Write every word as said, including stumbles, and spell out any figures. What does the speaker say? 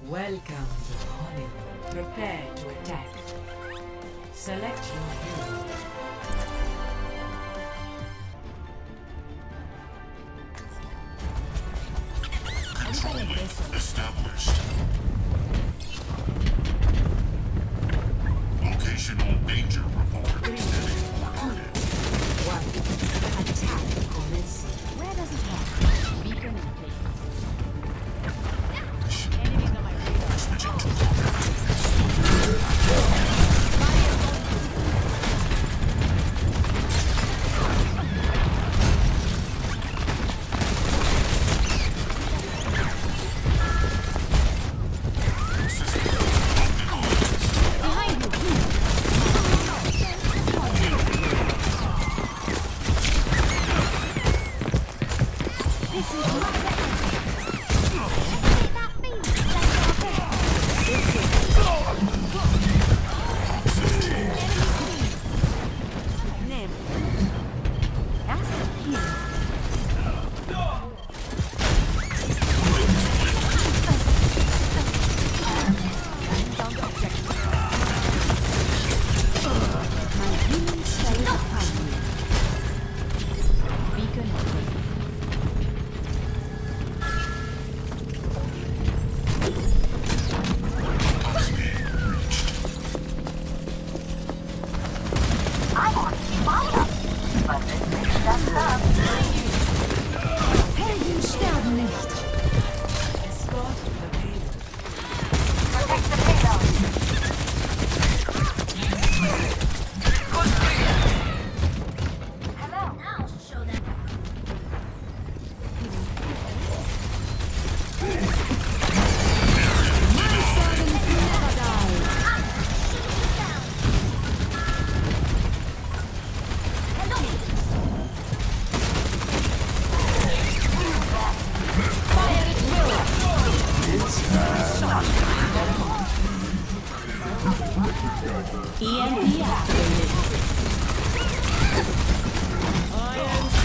Welcome to Hollywood. Prepare to attack. Select your hero. Control link established. Locational danger report. Steady coordinate. One. Attack commencing. Where does it have? Beacon in place. Enemies on my radar. Switching to combat. Helden sterben nicht. Escort the payload. Protect the payload. Hello. Now show them. My servants never die. E M P activated. I am